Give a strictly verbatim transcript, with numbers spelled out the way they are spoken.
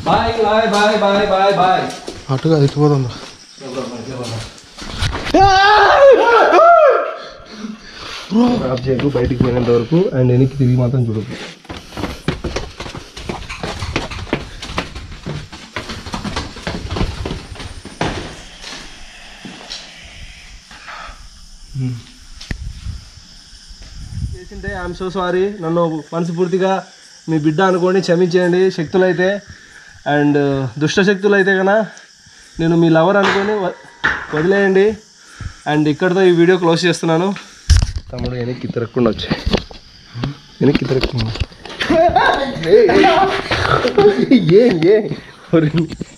Bye bye bye bye bye bye. అటుగా ఇటుపోతుందా of చేయకు బయటికి పోయినంత వరకు అండ్ వెనక్కి తిరిగి మాత్రం చూడకు. చేసింటే ఐఎమ్ సో సారీ, నన్ను మనస్ఫూర్తిగా మీ బిడ్డ అనుకోండి, క్షమించేయండి. శక్తులు అయితే అండ్ దుష్ట శక్తులు అయితే కన్నా నేను మీ లవర్ అనుకొని వదిలేయండి. అండ్ ఇక్కడితో ఈ వీడియో క్లోజ్ చేస్తున్నాను. తమ్ముడు వెనక్కి తిరగకుండా వచ్చాయి, వెనక్కి తిరగకుండా ఏ ఏ